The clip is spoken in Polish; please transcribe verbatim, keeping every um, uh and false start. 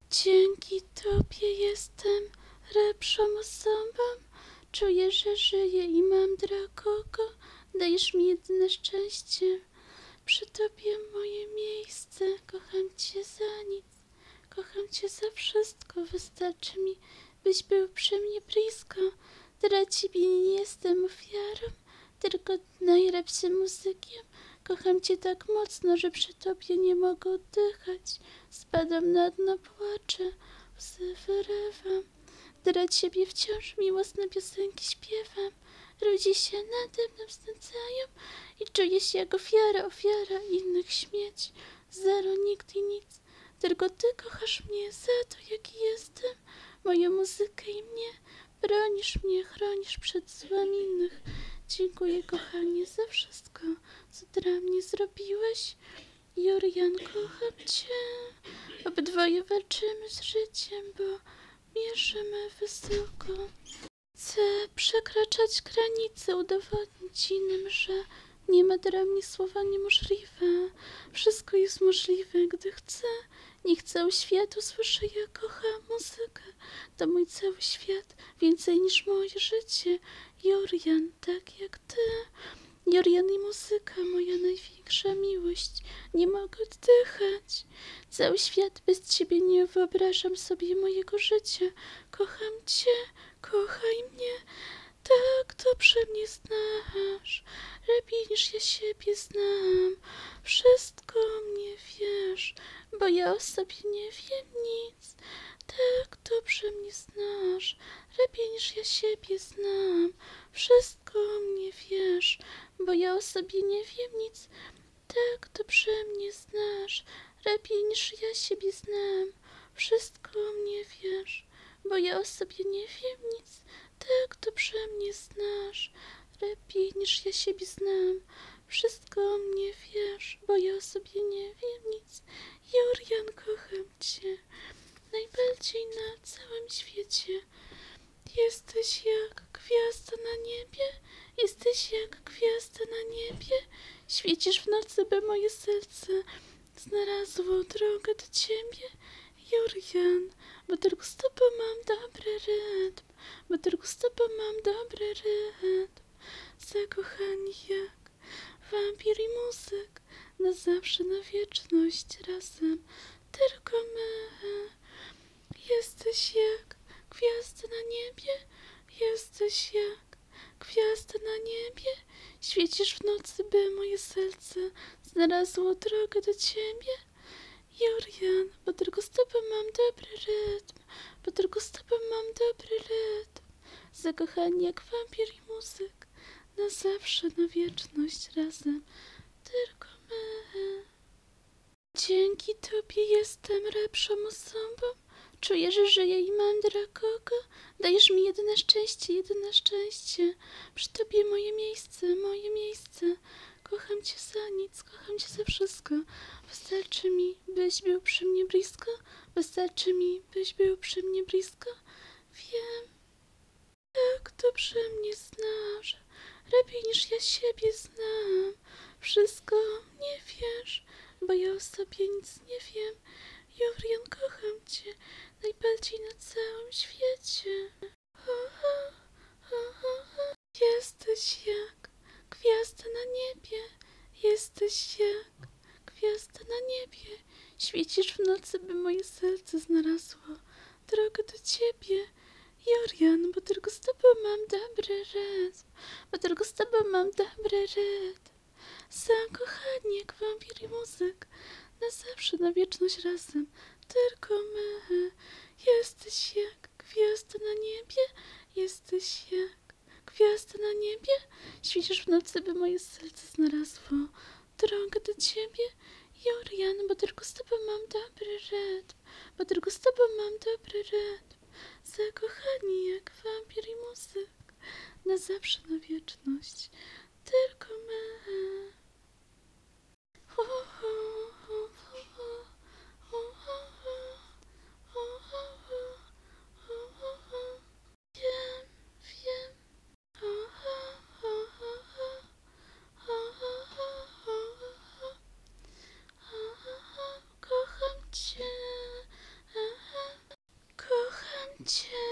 Dzięki Tobie jestem lepszą osobą. Czuję, że żyję i mam dla kogo. Dajesz mi jedyne szczęście. Przy Tobie moje miejsce. Kocham Cię za nic. Kocham Cię za wszystko. Wystarczy mi, byś był przy mnie blisko. Dla Ciebie nie jestem ofiarą, tylko najlepszym muzykiem. Kocham Cię tak mocno, że przy Tobie nie mogę oddychać. Spadam na dno, płaczę, łzy wyrywam. Dla Ciebie wciąż miłosne piosenki śpiewam. Ludzie się nade mną znęcają i czuję się jak ofiara, ofiara innych śmieci. Zero, nigdy nic, tylko Ty kochasz mnie za to, jaki jestem. Moją muzykę i mnie, bronisz mnie, chronisz przed złem innych. Dziękuję, kochanie, za wszystko, co dla mnie zrobiłeś. Jurian, kocham Cię. Obydwoje walczymy z życiem, bo mierzymy wysoko. Chcę przekraczać granice, udowodnić innym, że nie ma dla mnie słowa niemożliwe. Wszystko jest możliwe, gdy chcę. Niech cały świat usłyszy, jak kocham muzykę. To mój cały świat, więcej niż moje życie. Jurian, tak jak Ty. Jurian i muzyka, moja największa miłość. Nie mogę oddychać. Cały świat bez Ciebie, nie wyobrażam sobie mojego życia. Kocham Cię, kochaj mnie. Tak dobrze mnie znasz, lepiej niż ja siebie znam. Wszystko mnie wiesz, bo ja o sobie nie wiem nic. Tak dobrze mnie znasz, lepiej niż ja siebie znam. Wszystko mnie wiesz, bo ja o sobie nie wiem nic. Tak dobrze mnie znasz, lepiej niż ja siebie znam. Wszystko mnie wiesz, bo ja o sobie nie wiem nic. Tak dobrze mnie znasz, lepiej niż ja siebie znam. Wszystko mnie wiesz, bo ja o sobie nie wiem nic. Jurian, kocham Cię najbardziej na całym świecie. Jesteś jak gwiazda na niebie, jesteś jak gwiazda na niebie. Świecisz w nocy, by moje serce znalazło drogę do Ciebie. Jurian, bo tylko z Tobą mam dobry rytm, bo tylko z Tobą mam dobry rytm. Zakochani jak wampir i muzyk, na zawsze, na wieczność razem, tylko my. Jesteś jak gwiazda na niebie, jesteś jak gwiazda na niebie. Świecisz w nocy, by moje serce znalazło drogę do Ciebie. Jurian, bo tylko z Tobą mam dobry rytm, bo tylko z Tobą mam dobry rytm. Zakochani jak wampir i muzyk, na zawsze, na wieczność razem, tylko my. Dzięki Tobie jestem lepszą osobą. Czuję, że żyję i mam dla kogo. Dajesz mi jedyne szczęście, jedyne szczęście. Przy Tobie moje miejsce, moje miejsce. Kocham Cię za nic, kocham Cię za wszystko. Wystarczy mi, byś był przy mnie blisko. Wystarczy mi, byś był przy mnie blisko. Wiem, tak dobrze mnie znasz, lepiej niż ja siebie znam. Wszystko mnie wiesz, bo ja o sobie nic nie wiem. Jurian, kocham Cię najbardziej na całym świecie. O, o, o, o. Jesteś jak gwiazda na niebie, jesteś jak gwiazda na niebie. Świecisz w nocy, by moje serce znalazło drogę do Ciebie. Jurian, bo tylko z Tobą mam dobry rytm, bo tylko z Tobą mam dobry rytm. Zakochani jak wampir i muzyk, na zawsze, na wieczność razem, tylko my. Jesteś jak gwiazda na niebie, jesteś jak gwiazda na niebie. Świecisz w nocy, by moje serce znalazło drogę do Ciebie. Jurian, bo tylko z Tobą mam dobry rytm, bo tylko z Tobą mam dobry rytm. Zakochani jak wampir i muzyk, na zawsze, na wieczność, tylko my. Ho, ho, ho, ho, ho, ho, ho, ho, ho, ho, ho. Wiem, wiem. Ho, ho, ho, ho, ho, ho, ho, ho, ho, ho, ho, ho. Kocham Cię. będzie.